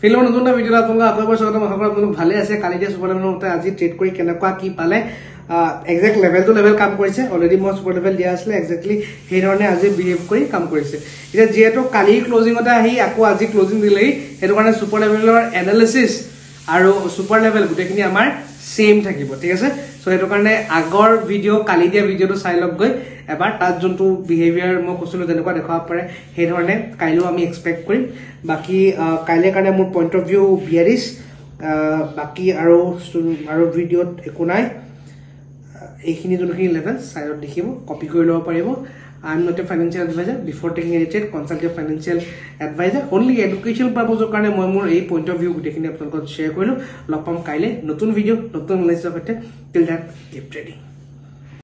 FinLAB নতুন video আপোনালোক আকৌ স্বাগতম আশা কৰো আপোনালোক ভালে আছে কালি দিয়া সুপাৰ লেভেলৰ মতে আজি ট্ৰেড কৰি কেনেকুৱা কি পালে এক্সাক্ট লেভেল টু লেভেল কাম কৰিছে অলৰেডি মই সুপাৰ লেভেল দিয়া আছিল এক্স্যাক্টলি সেই ধৰণে আজি বিহেভ কৰি কাম কৰিছে এটা যেহেতু কালি ক্লোজিংতে আহি আকৌ আজি ক্লোজিং দিলেই হেতু কাৰণে সুপাৰ লেভেলৰ এনালিসিস আৰু সুপাৰ লেভেল গুটেখিনি আমাৰ সেম থাকিব ঠিক আছে সো হেতু কাৰণে আগৰ ভিডিও কালি দিয়া ভিডিওটো চাই লগ গৈ এবাৰ তাত যোনটো বিহেভিয়াৰ মই কৈছিলো যেনেকুৱা দেখাব পাৰে সেই ধৰণে কাইলো আমি এক্সপেক্ট কৰিম বাকি কাইলে কাৰণে মোৰ পইণ্ট অফ ভিউ বিয়াৰিছ বাকি আৰু ভিডিওত একো নাই এইখিনি যোনখিনি লেভেল সাইডত দেখিব কপি কৰি লব পাৰিব I am not a financial advisor. Before taking any trade, consult your financial advisor. Only educational purpose of my more a point of view taking up share. Lopam Kyle, Notun video, Notun Till that, keep trading.